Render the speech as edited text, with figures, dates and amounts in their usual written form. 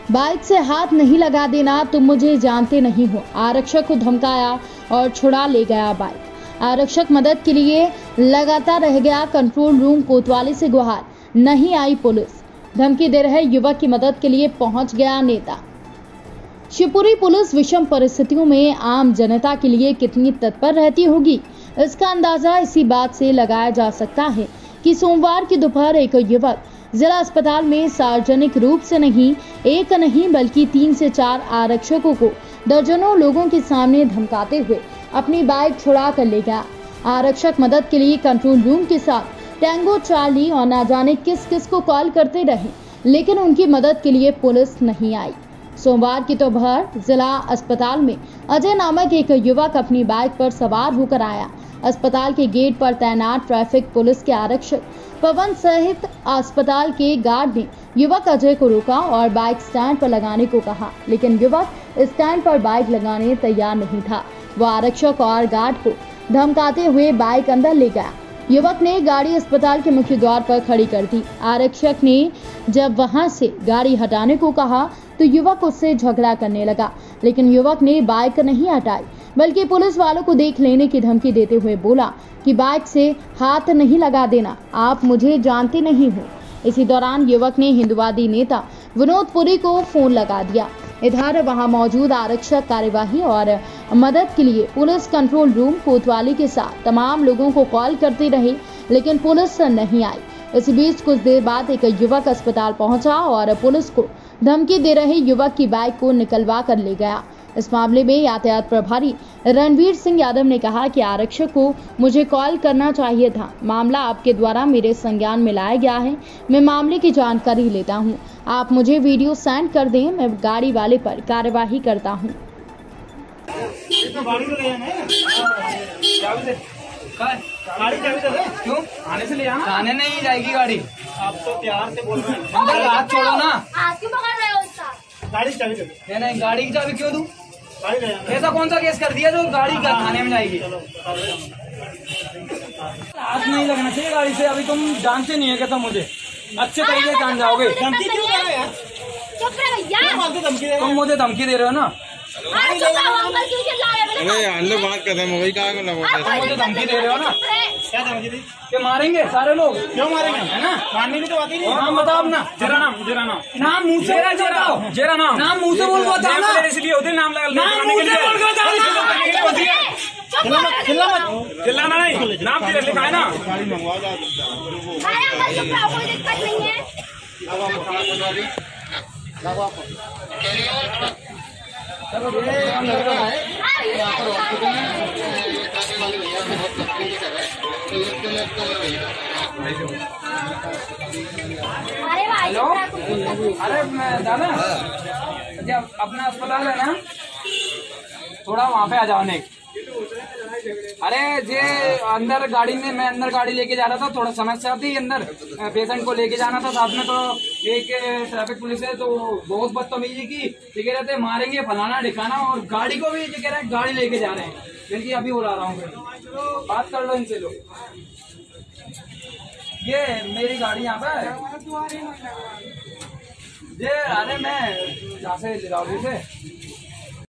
Bike से हाथ नहीं लगा देना, तुम मुझे जानते नहीं हो। आरक्षक को धमकाया और छुड़ा ले गया बाइक। आरक्षक मदद के लिए लगातार रह गया कंट्रोल रूम कोतवाली से गुहार, नहीं आई पुलिस। धमकी दे रहे युवक की मदद के लिए पहुंच गया नेता। शिवपुरी पुलिस विषम परिस्थितियों में आम जनता के लिए कितनी तत्पर रहती होगी, इसका अंदाजा इसी बात से लगाया जा सकता है कि सोमवार की दोपहर एक युवक जिला अस्पताल में सार्वजनिक रूप से एक नहीं बल्कि 3 से 4 आरक्षकों को दर्जनों लोगों के सामने धमकाते हुए अपनी बाइक छुड़ा कर ले गया। आरक्षक मदद के लिए कंट्रोल रूम के साथ टैंगो चार्ली और न जाने किस किस को कॉल करते रहे, लेकिन उनकी मदद के लिए पुलिस नहीं आई। सोमवार की दोपहर जिला अस्पताल में अजय नामक एक युवक अपनी बाइक पर सवार होकर आया। अस्पताल के गेट पर तैनात ट्रैफिक पुलिस के आरक्षक पवन सहित अस्पताल के गार्ड ने युवक अजय को रोका और बाइक स्टैंड पर लगाने को कहा, लेकिन युवक स्टैंड पर बाइक लगाने तैयार नहीं था। वह आरक्षक और गार्ड को धमकाते हुए बाइक अंदर ले गया। युवक ने गाड़ी अस्पताल के मुख्य द्वार पर खड़ी कर दी। आरक्षक ने जब वहां से गाड़ी हटाने को कहा तो युवक उससे झगड़ा करने लगा, लेकिन युवक ने बाइक नहीं हटाई बल्कि पुलिस वालों को देख लेने की धमकी देते हुए बोला कि बाइक से हाथ नहीं लगा देना, आप मुझे जानते नहीं हो। इसी दौरान युवक ने हिंदुवादी नेता विनोद पुरी को फोन लगा दिया। इधर वहां मौजूद आरक्षक कार्यवाही और मदद के लिए पुलिस कंट्रोल रूम कोतवाली के साथ तमाम लोगों को कॉल करते रहे, लेकिन पुलिस नहीं आई। इसी बीच कुछ देर बाद एक युवक अस्पताल पहुंचा और पुलिस को धमकी दे रहे युवक की बाइक को निकलवा कर ले गया। इस मामले में यातायात प्रभारी रणवीर सिंह यादव ने कहा कि आरक्षक को मुझे कॉल करना चाहिए था। मामला आपके द्वारा मेरे संज्ञान में लाया गया है, मैं मामले की जानकारी लेता हूं। आप मुझे वीडियो सेंड कर दें, मैं गाड़ी वाले पर कार्यवाही करता हूं। क्यों आने से ले आना? आने नहीं जाएगी गाड़ी। आप तो प्यार से बोल रहे हैं। हाथ छोड़ो ना। आप क्यों पकड़ रहे हो उसका? गाड़ी की चाबी दे दो। नहीं गाड़ी की चाबी क्यों दूं? गाड़ी ले जाना। ऐसा कौन सा केस कर दिया जो गाड़ी का थाने में जाएगी? हाथ नहीं लगना चाहिए गाड़ी से। अभी तुम जानते नहीं है क्या? तुम मुझे अच्छे तरीके से जान जाओगे। धमकी क्यों दे रहे हैं? चुप रहे भैया। तुम मुझे धमकी दे रहे हो ना? अरे अंदर बात कर रहे हैं, मोबाइल कहाँ को लगा? तुम मुझे धमकी दे रहे हो ना? क्या धमकी दी? कि मारेंगे सारे लोग। क्यों मारेंगे? है ना? मारने की तो बात ही नहीं। नाम बताओ अपना। जेरा नाम नाम मुँह से बताओ। जेरा नाम मुँह से बोल बताओ ना। इसलिए होते नाम लगा चिल्लाना नहीं, नाम लिखा है ना। गाड़ी मंगवा जा कोई दिक्कत नहीं है। हेलो, अरे दादा जब अपना अस्पताल है ना, थोड़ा वहाँ पे आ जाओ। नहीं अरे जे अंदर गाड़ी में, मैं अंदर गाड़ी लेके जा रहा था, थोड़ा समस्या थी अंदर, पेशेंट को लेके जाना था साथ में। तो एक ट्रैफिक पुलिस है तो बहुत बदतमीजी की, ये कह रहे थे मारेंगे फलाना ढिकाना, और गाड़ी को भी ये कह रहे हैं गाड़ी लेके जा रहे हैं। बल्कि अभी बुला रहा हूँ, बात कर लो इनसे। लो ये मेरी गाड़ी यहाँ पे ये, अरे मैं यहाँ से लिरावली से